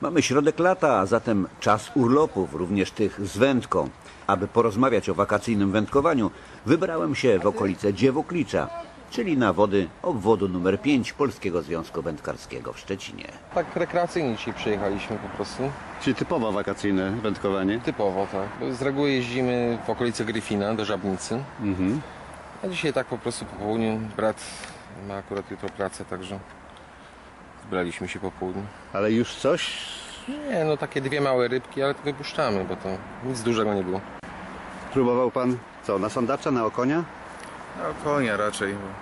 Mamy środek lata, a zatem czas urlopów, również tych z wędką. Aby porozmawiać o wakacyjnym wędkowaniu, wybrałem się w okolice Dziewoklicza, czyli na wody obwodu numer 5 Polskiego Związku Wędkarskiego w Szczecinie. Tak rekreacyjnie dzisiaj przyjechaliśmy po prostu. Czyli typowo wakacyjne wędkowanie? Typowo, tak. Z reguły jeździmy w okolice Gryfina do Żabnicy. A dzisiaj tak po prostu po południu. Brat ma akurat jutro pracę, także zbraliśmy się po południu. Ale już coś? Nie, no takie dwie małe rybki, ale to wypuszczamy, bo to nic dużego nie było. Próbował pan co, na sandacza, na okonia? No konia raczej, bo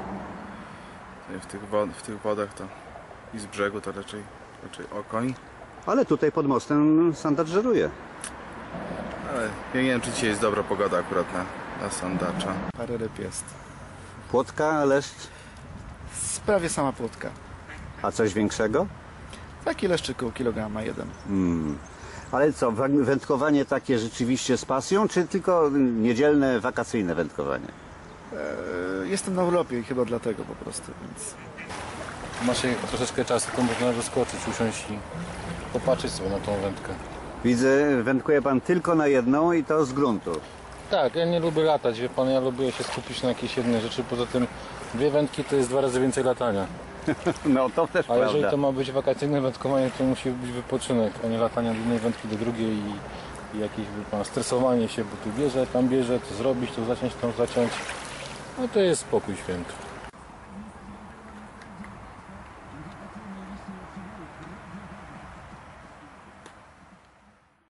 w tych wodach to i z brzegu to raczej okoń. Ale tutaj pod mostem sandacz żeruje. Ale ja nie wiem, czy dzisiaj jest dobra pogoda akurat na sandacza. Parę ryb jest. Płotka, leszcz, Prawie sama płotka. a coś większego? Taki leszczyk koło kilograma jeden. Ale co, wędkowanie takie rzeczywiście z pasją, czy tylko niedzielne, wakacyjne wędkowanie? Jestem na urlopie i chyba dlatego po prostu, więc... Macie troszeczkę czasu, to można wyskoczyć, usiąść i popatrzeć sobie na tą wędkę. Widzę, wędkuje pan tylko na jedną i to z gruntu. Tak, ja nie lubię latać, wie pan, ja lubię się skupić na jakiejś jednej rzeczy, poza tym dwie wędki to jest 2 razy więcej latania. No to też A jeżeli prawda. to ma być wakacyjne wędkowanie, to musi być wypoczynek, a nie latanie od jednej wędki do drugiej i jakieś, wie pan, stresowanie się, bo tu bierze, tam bierze, to zrobić, to zaciąć, tam zaciąć. No to jest spokój święty.